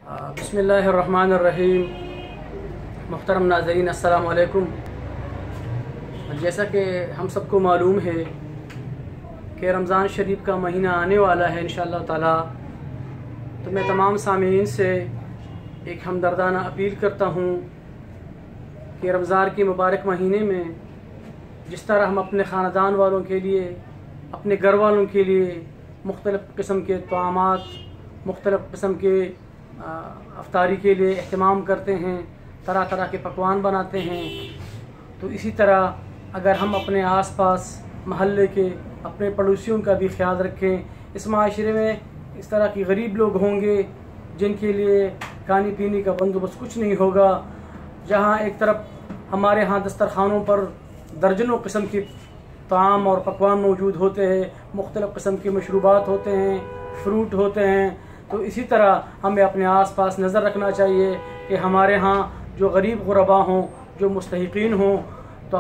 बिस्मिल्लाहिर्रहमानिर्रहीम। मुहतरम नाज़रीन, अस्सलामु अलैकुम। जैसा कि हम सबको मालूम है कि रमज़ान शरीफ का महीना आने वाला है इंशाअल्लाह ताला, तो मैं तमाम सामीन से एक हमदर्दाना अपील करता हूँ कि रमज़ान के मुबारक महीने में जिस तरह हम अपने ख़ानदान वालों के लिए, अपने घर वालों के लिए मुख्तलिफ़ किस्म के तआमात, मुख्तलिफ़ किस्म के अफ्तारी के लिए अहतमाम करते हैं, तरह तरह के पकवान बनाते हैं, तो इसी तरह अगर हम अपने आस पास महल्ले के, अपने पड़ोसियों का भी ख्याल रखें। इस माशरे में इस तरह के गरीब लोग होंगे जिनके लिए खाने पीने का बंदोबस्त कुछ नहीं होगा। जहाँ एक तरफ हमारे यहाँ दस्तरखानों पर दर्जनों किस्म के ताम और पकवान मौजूद होते हैं, मुख्तलिफ़ किस्म के मशरूबात होते हैं, फ्रूट होते हैं, तो इसी तरह हमें अपने आस पास नज़र रखना चाहिए कि हमारे यहाँ जो गरीब गुरबा हों, जो मुस्तहिक़ीन हों, तो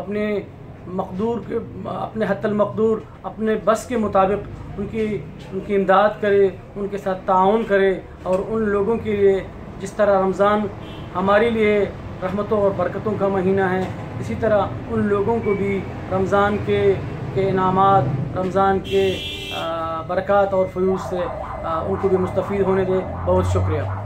अपने हत्तल मक़दूर, अपने बस के मुताबिक उनकी इमदाद करे, उनके साथ ताउन करे। और उन लोगों के लिए जिस तरह रमज़ान हमारे लिए रहमतों और बरकतों का महीना है, इसी तरह उन लोगों को भी रमज़ान के इनामात, रमज़ान के बरक़ात और फ़यूज़ से उनको भी मुस्तफ़ीद होने दे। बहुत शुक्रिया।